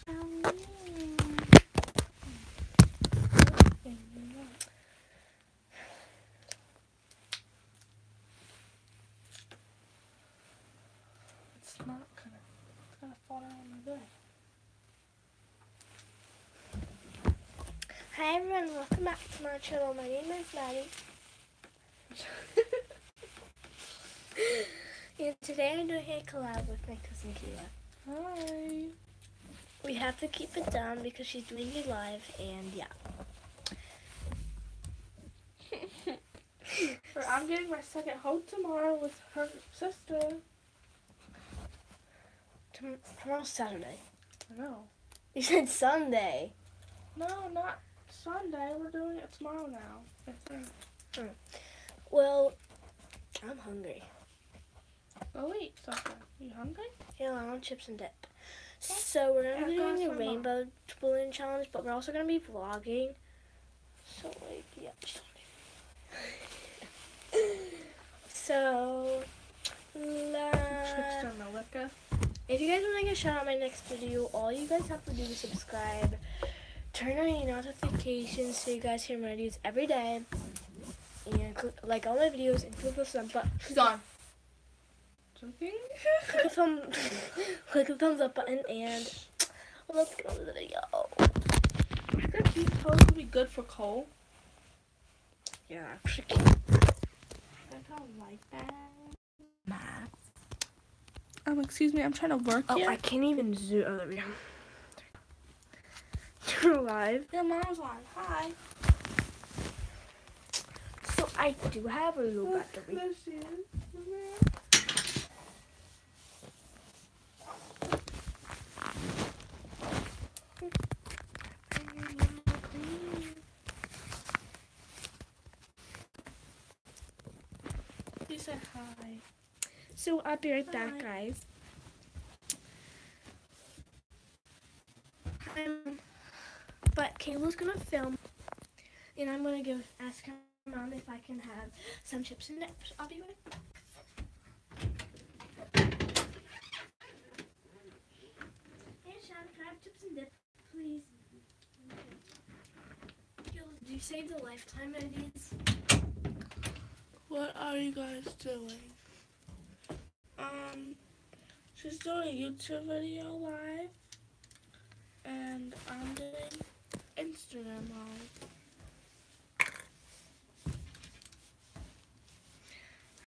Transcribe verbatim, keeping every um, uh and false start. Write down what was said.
It's not gonna, it's gonna fall down on my bed. Hi everyone, welcome back to my channel. My name is Maddie. And today I'm doing a collab with my cousin Kayla. Hi. We have to keep it down because she's doing it live, and yeah. I'm getting my second hoe tomorrow with her sister. Tom- tomorrow's Saturday. I know. You said Sunday. No, not Sunday. We're doing it tomorrow now. I think. Hmm. Well, I'm hungry. Go eat something. You hungry? Yeah, I want chips and dip. So we're gonna be Yeah, doing go a for rainbow balloon challenge, but we're also gonna be vlogging. So like, yeah. So, la- Chips and the liquor. if you guys want to get a shout out my next video, all you guys have to do is subscribe, turn on your notifications so you guys hear my videos every day, and click, like all my videos and click the thumb button. She's on. Joking? click the thumb, click the thumbs up button, and let's get on to the video. I think these toes would be good for Cole. Yeah, actually. I don't like that. Math. Um, excuse me, I'm trying to work Oh, here. I can't even zoom. Oh, there we go. You're live. Your mom's on. Hi. So I do have a little battery. There she is. You said hi. So I'll be right Hi. back, guys. Um, but Kayla's gonna film, and I'm gonna go ask her mom if I can have some chips and dips. I'll be right back. Hey, Sean, can I have chips and dip, please? Kayla, did you save the lifetime of these? What are you guys doing? Um, she's doing a YouTube video live, and I'm doing Instagram live.